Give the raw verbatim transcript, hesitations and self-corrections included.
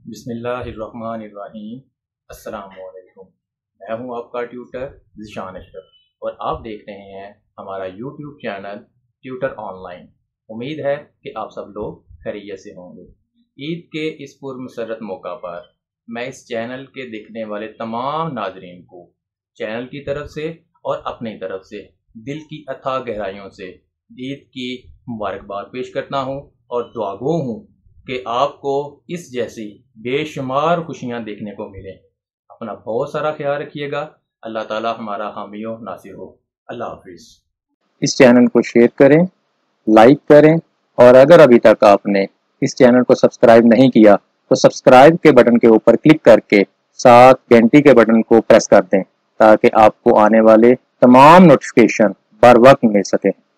बिस्मिल्लाहिर्रहमानिर्रहीम। अस्सलामुअलैकुम। मैं हूं आपका ट्यूटर ज़ीशान अशरफ और आप देख रहे हैं हमारा यूट्यूब चैनल ट्यूटर ऑनलाइन। उम्मीद है कि आप सब लोग खैरियत से होंगे। ईद के इस पुरमसरत मौका पर मैं इस चैनल के देखने वाले तमाम नाजरीन को चैनल की तरफ से और अपनी तरफ से दिल की अथाह गहराइयों से ईद की मुबारकबाद पेश करता हूं और दुआगो हूं कि आपको इस जैसी बेशुमार खुशियां देखने को मिले। अपना बहुत सारा ख्याल रखिएगा। अल्लाह ताला हमारा हामी और नासिर हो। अल्लाह हाफिज़। इस चैनल को शेयर करें, लाइक करें और अगर अभी तक आपने इस चैनल को सब्सक्राइब नहीं किया तो सब्सक्राइब के बटन के ऊपर क्लिक करके साथ घंटी के बटन को प्रेस कर दें ताकि आपको आने वाले तमाम नोटिफिकेशन बर वक्त मिल सके।